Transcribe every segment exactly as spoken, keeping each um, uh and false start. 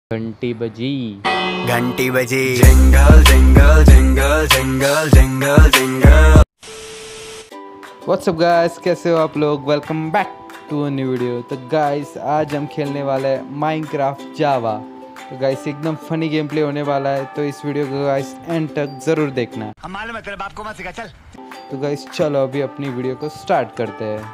घंटी बजी घंटी बजी jingle jingle jingle jingle jingle jingle. What's up guys, कैसे हो आप लोग। Welcome back to a new video. तो गाइस आज हम खेलने वाले हैं माइनक्राफ्ट जावा। तो गाइस एकदम फनी गेम प्ले होने वाला है, तो इस वीडियो को गाइस एंड तक जरूर देखना। हम मालूम है तेरे बाप को मत सिखा, चल। तो गाइस चलो अभी अपनी वीडियो को स्टार्ट करते हैं।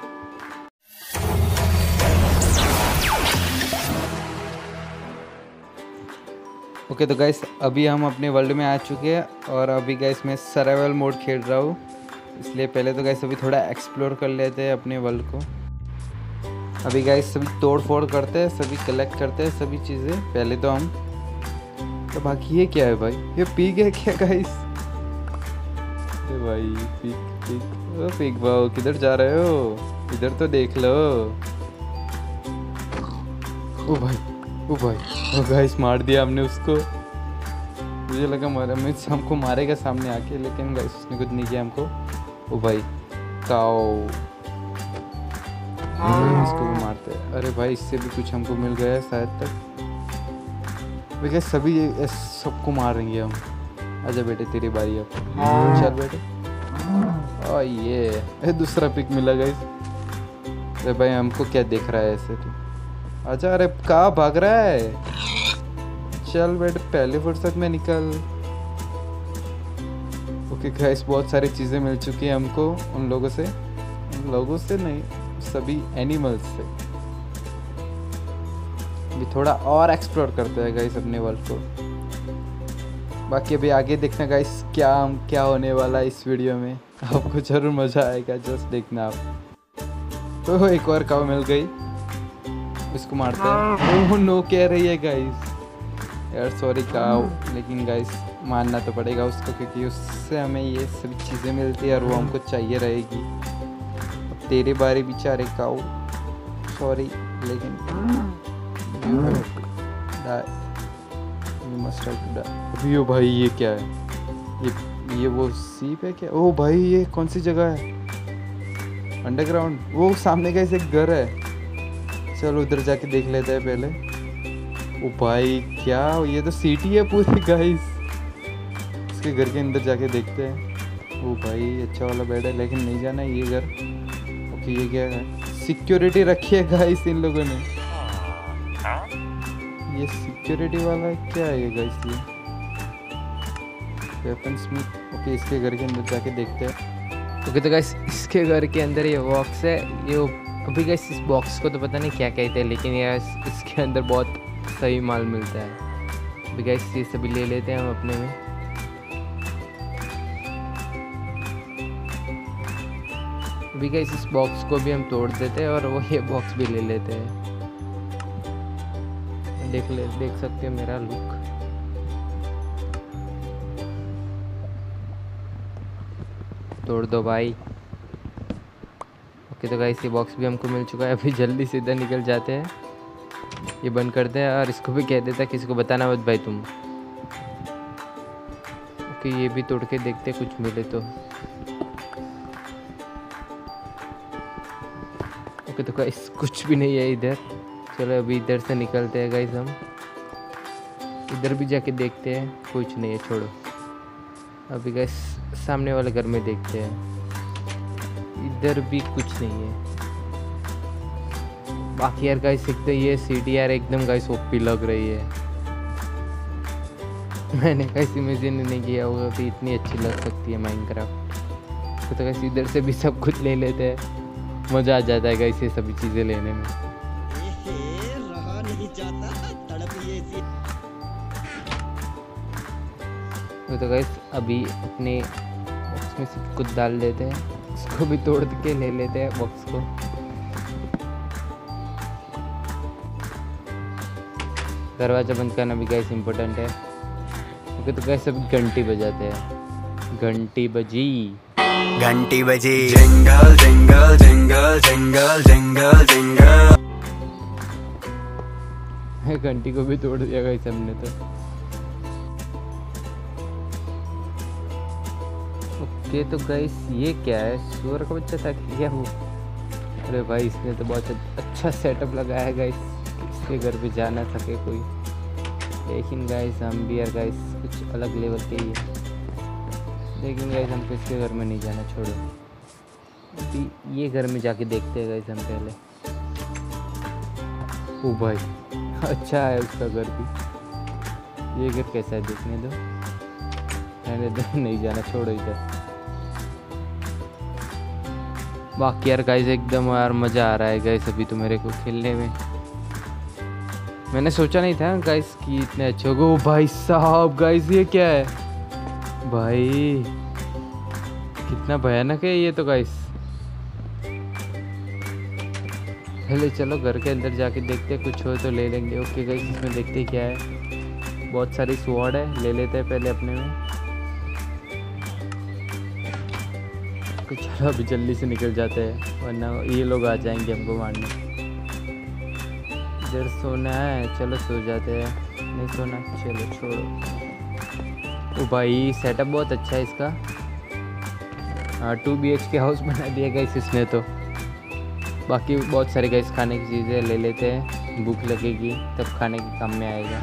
ओके okay, तो गाइस अभी हम अपने वर्ल्ड में आ चुके हैं और अभी गाइस मैं सर्वाइवल मोड खेल रहा हूँ, इसलिए पहले तो गाइस अभी थोड़ा एक्सप्लोर कर लेते हैं अपने वर्ल्ड को। अभी गाइस सभी तोड़ फोड़ करते हैं, सभी कलेक्ट करते हैं सभी चीज़ें पहले तो हम। तो बाकी ये क्या है भाई, ये पिग है क्या गाइस? अरे भाई पिग पिग ओ पिग भाई किधर जा रहे हो, इधर तो देख लो। ओ भाई ओ भाई ओ गाइस मार दिया हमने उसको। मुझे लगा मारा मैं हमको मारेगा सामने आके, लेकिन गाइस उसने कुछ नहीं किया हमको। ओ भाई काओ इसको भी मारते हैं। अरे भाई इससे भी कुछ हमको मिल गया है शायद तक। वे सभी सबको मारेंगे हम। आजा बेटे तेरी बारी अब, चल बेटे। ओ ये दूसरा पिक मिला गाइस। अरे भाई हमको क्या देख रहा है ऐसे तो आजा। अरे कहाँ भाग रहा है, चल बेटे पहले फुर्सत में निकल। ओके गाइस बहुत सारी चीज़ें मिल चुकी हैं हमको उन लोगों से, उन लोगों से नहीं सभी एनिमल्स से। अभी थोड़ा और एक्सप्लोर करते हैं गाइस अपने वर्ल्ड को। बाकी अभी आगे देखना गाइस क्या क्या होने वाला है इस वीडियो में, आपको जरूर मज़ा आएगा, जस्ट देखना आप। तो एक और काऊ मिल गई, इसको मारते हैं। ओह नो कह रही है गाइस, यार सॉरी काऊ, लेकिन गाइस मानना तो पड़ेगा उसको क्योंकि उससे हमें ये सभी चीज़ें मिलती है और वो हमको चाहिए रहेगी। अब तेरे बारे बेचारे काऊ, सॉरी लेकिन you have die, you must have to die. अभी ओ भाई ये क्या है, ये ये वो सीप है क्या? ओ भाई ये कौन सी जगह है, अंडरग्राउंड। वो सामने का एक घर है, चलो उधर जाके देख लेते हैं पहले। ओ भाई क्या, ये तो सिटी है पूरी गाइस। इसके घर के अंदर जाके देखते हैं। ओ भाई अच्छा वाला बेड है, लेकिन नहीं जाना है ये घर। ओके ये क्या है, सिक्योरिटी रखी है गाइस इन लोगों ने। ये सिक्योरिटी वाला है क्या है ये गाइस, ये वेपन्समिथ। ओके इसके घर के अंदर जाके देखते हैं। ओके तो गाइस इसके घर के अंदर ये बॉक्स है। ये अभी गाइस इस बॉक्स को तो पता नहीं क्या कहते हैं, लेकिन यार इसके अंदर बहुत सही माल मिलता है। अभी गाइस ये सभी ले लेते हैं हम अपने में। अभी गाइस इस बॉक्स को भी हम तोड़ देते हैं और वो ये बॉक्स भी ले लेते हैं। देख ले देख सकते हो मेरा लुक। तोड़ दो भाई। ओके तो गाइस ये बॉक्स भी हमको मिल चुका है। अभी जल्दी से इधर निकल जाते हैं, ये बंद करते हैं और इसको भी कह देता है किसी को बताना मत भाई तुम। ओके ये भी तोड़ के देखते हैं कुछ मिले तो। ओके तो गाइस कुछ भी नहीं है इधर। चलो अभी इधर से निकलते हैं गाइस हम, इधर भी जाके देखते हैं कुछ नहीं है, छोड़ो। अभी गाइस सामने वाले घर में देखते हैं, इधर भी कुछ नहीं है। बाकी यार गाइस एक तो ये सिटी यार एकदम गाइस ओपी लग रही है। मैंने गाइस इमेजिन नहीं किया होगा कि इतनी अच्छी लग सकती है माइनक्राफ्ट। तो गाइस इधर से भी सब कुछ ले लेते हैं, मज़ा आ जाता है गाइस ये सभी चीज़ें लेने में। रहा नहीं जाता, तड़प ये सी। तो गाइस अभी अपने बॉक्स में सब कुछ डाल देते हैं, इसको भी तोड़ के ले लेते हैं बॉक्स को। दरवाज़ा बंद करना भी गाइस इम्पोर्टेंट है। ओके तो गाइस अभी घंटी बजाते हैं। घंटी बजी घंटी बजी jingle jingle jingle jingle jingle jingle. घंटी को भी तोड़ दिया गाइस हमने तो। ओके तो गाइस ये क्या है, सुअर का बच्चा था क्या वो? अरे भाई इसने तो बहुत अच्छा सेटअप लगाया है गाइस, इसके घर पे जाना सके कोई। लेकिन गाइस हम भी यार गाइस कुछ अलग लेवल के ही है। लेकिन गाइस हमको इसके घर में नहीं जाना, छोड़ो अभी ये घर में जाके देखते हैं गाइस हम पहले। ओ भाई अच्छा है उसका घर भी। ये घर कैसा है देखने दो, मैंने तो नहीं जाना, छोड़ो इधर। बाकी यार गाइस एकदम यार मज़ा आ रहा है गाइस अभी तो मेरे को खेलने में। मैंने सोचा नहीं था गाइस कि इतने अच्छे होगा। ओ भाई साहब गाइस ये क्या है भाई, कितना भयानक है ये तो गाइस। पहले चलो घर के अंदर जाके देखते, कुछ हो तो ले लेंगे। ओके गाइस इसमें देखते क्या है, बहुत सारी स्वॉर्ड है, ले लेते हैं पहले अपने में। चलो अभी जल्दी से निकल जाते हैं वरना ये लोग आ जाएंगे हमको मारने। इधर सोना है, चलो सो जाते हैं। नहीं सोना, चलो छोड़ो। ओ भाई सेटअप बहुत अच्छा है इसका। हाँ two B H K house बना दिया गाइस इसने तो। बाकी बहुत सारे गाइस खाने की चीज़ें ले लेते हैं, भूख लगेगी तब खाने के काम में आएगा।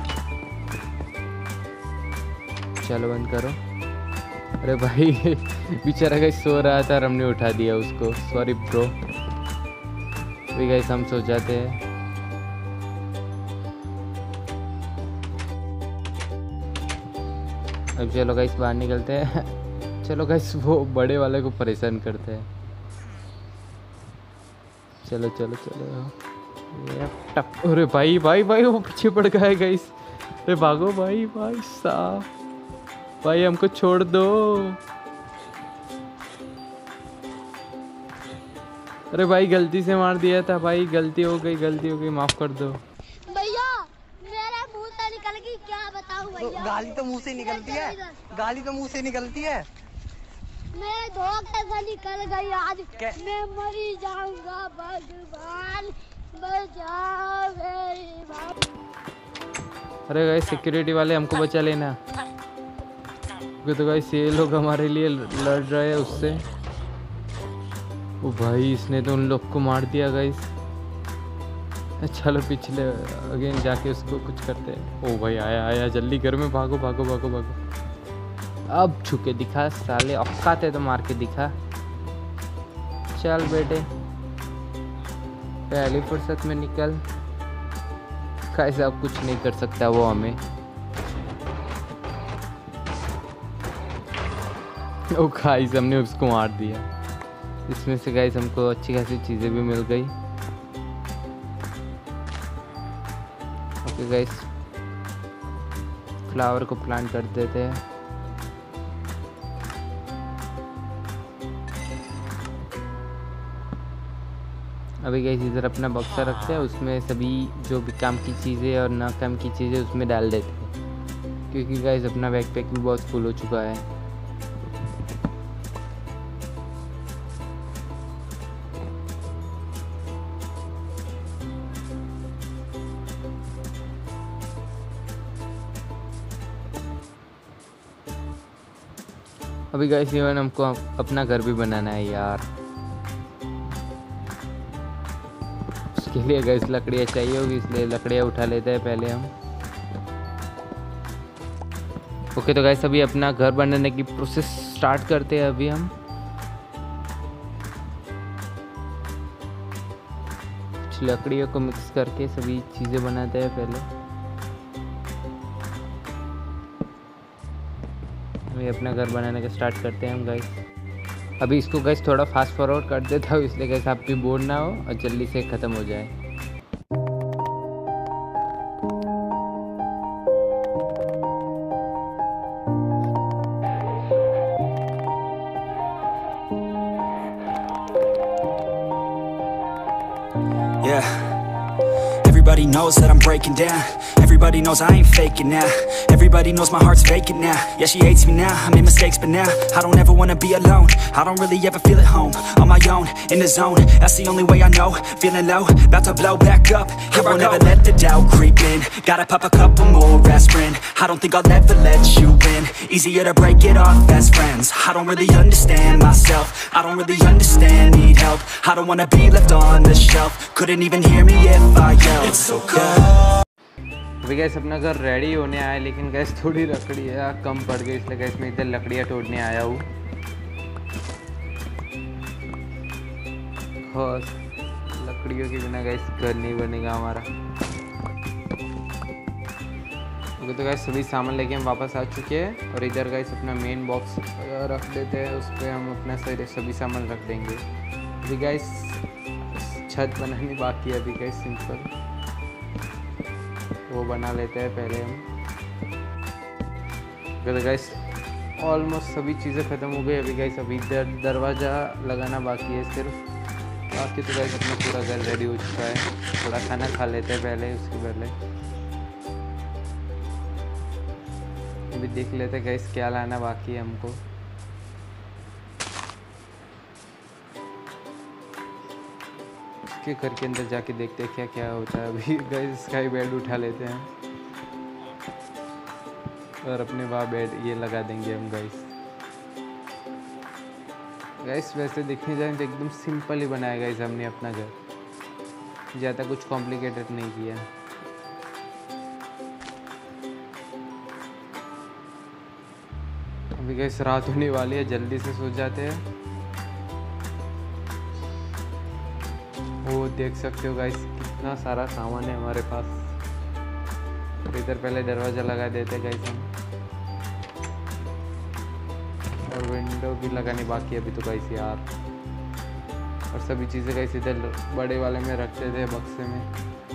चलो बंद करो। अरे भाई बेचारा गाइस सो रहा था और हमने उठा दिया उसको, सॉरी ब्रो। अभी गाइस हम सो जाते हैं। अब चलो गाइस बाहर निकलते हैं। चलो गाइस वो बड़े वाले को परेशान करते हैं। चलो चलो चलो ये टप। अरे भाई भाई भाई वो पीछे पड़ गया है गाइस। अरे भागो भाई भाई साहब, भाई हमको छोड़ दो। अरे भाई गलती से मार दिया था भाई, गलती हो गई गलती हो गई माफ कर दो भैया। मेरे मुंह से निकल गई, क्या बताऊं भैया। गाली तो मुंह से निकलती है, गाली तो मुंह से निकलती है। मेरे धोखे से निकल गई आज, क्या? मैं मरी जाऊंगा। भगवान बचाओ मेरी बात। अरे गाइस सिक्योरिटी वाले हमको बचा लेना, तो गाइस ये लोग हमारे लिए लड़ रहे हैं उससे। ओ भाई इसने तो उन लोग को मार दिया गाइस। चलो पिछले अगेन जाके उसको कुछ करते हैं। ओ भाई आया आया, जल्दी घर में भागो भागो भागो भागो। अब छुके दिखा साले, औकात है तो मार के दिखा। चल बेटे पहली फुर्सत में निकल। कैसे अब कुछ नहीं कर सकता वो हमें। ओ गाइस हमने उसको मार दिया। इसमें से गाइस हमको अच्छी खासी चीज़ें भी मिल गई। ओके गाइस फ्लावर को प्लांट कर देते हैं। अभी गाइस इधर अपना बक्सा रखते हैं, उसमें सभी जो भी काम की चीज़ें और ना काम की चीज़ें उसमें डाल देते हैं, क्योंकि गाइस अपना बैकपैक भी बहुत फुल हो चुका है। अभी गाइस इवन हमको अपना घर भी बनाना है यार। उसके लिए गाइस लकड़ियाँ चाहिए होगी, इसलिए लकड़ियाँ उठा लेते हैं पहले हम। ओके तो गाइस अभी अपना घर बनाने की प्रोसेस स्टार्ट करते हैं अभी हम। कुछ लकड़ियों को मिक्स करके सभी चीज़ें बनाते हैं पहले। अभी अपना घर बनाने का स्टार्ट करते हैं हम गाइस। अभी इसको गाइस थोड़ा फास्ट फॉरवर्ड कर देता हूँ, इसलिए गाइस आप भी बोर ना हो और जल्दी से ख़त्म हो जाए। Yeah, everybody knows that I'm breaking down. Everybody knows I ain't faking now. Everybody knows my heart's vacant now. Yeah, she hates me now, I made mistakes but now I don't ever wanna be alone. I don't really ever feel at home. On my own, in the zone, that's the only way I know. Feeling low, about to blow back up. Here I won't ever let the doubt creep in. Gotta pop a couple more aspirin. I don't think I'll ever let you in. Easier to break it off best friends. I don't really understand myself. I don't really understand, need help. I don't wanna be left on the shelf. Couldn't even hear me if I yelled. It's so cold. अभी guys अपना घर ready होने आया, लेकिन gas थोड़ी लकड़ी कम पड़ गई, इसलिए गैस मैं इधर लकड़ियाँ तोड़ने आया हूँ। हाँ, लकड़ियों के बिना गैस घर नहीं बनेगा हमारा। ओके तो गैस सभी सामान लेके हम वापस आ चुके हैं और इधर गैस अपना मेन बॉक्स रख देते हैं, उस पर हम अपना सारे सभी सामान रख देंगे। अभी गैस छत बनानी बाकी है, अभी गैस सिंपल वो बना लेते हैं पहले हम। तो गैस ऑलमोस्ट सभी चीज़ें ख़त्म हो गई। अभी गैस अभी इधर दरवाज़ा लगाना बाकी है सिर्फ, बाकी तो गैस अपना पूरा घर रेडी हो चुका है। थोड़ा खाना खा लेते हैं पहले, उसके पहले अभी देख लेते हैं गैस क्या लाना बाकी है हमको। उसके घर के अंदर जाके देखते हैं क्या क्या होता है। अभी गैस स्काई बेड उठा लेते हैं और अपने वहाँ बेड ये लगा देंगे हम गैस। गैस वैसे देखने जाए तो एकदम सिंपल ही बनाया गैस हमने अपना घर, ज़्यादा कुछ कॉम्प्लिकेटेड नहीं किया। अभी गैस रात होने वाली है, जल्दी से सो जाते हैं। वो देख सकते हो गैस कितना सारा सामान है हमारे पास। इधर पहले दरवाज़ा लगा देते हैं गैस हम, और विंडो भी लगानी बाकी है अभी तो गैस यार। और सभी चीज़ें गैस इधर बड़े वाले में रखते थे बक्से में।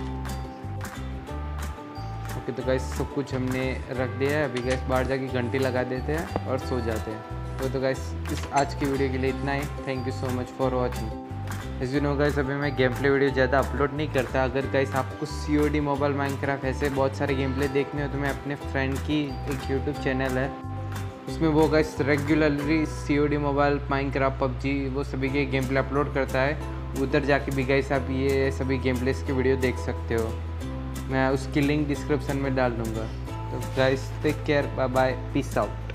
ओके तो गैस सब कुछ हमने रख दिया है। अभी गैस बाहर जाके घंटी लगा देते हैं और सो जाते हैं। तो तो गैस इस आज की वीडियो के लिए इतना ही। Thank you so much for watching. As you know guys अभी मैं गेम प्ले वीडियो ज़्यादा अपलोड नहीं करता। अगर गैस आपको C O D mobile Minecraft ऐसे बहुत सारे गेम प्ले देखने हो तो मैं अपने फ्रेंड की एक यूट्यूब चैनल है, उसमें वो guys regularly C O D mobile Minecraft PUBG वो सभी के गेम प्ले अपलोड करता है। उधर जाके भी गैस आप ये सभी गेम प्लेस की वीडियो देख सकते हो। मैं उसकी लिंक डिस्क्रिप्शन में डाल दूँगा। तो guys take care, bye bye, peace out.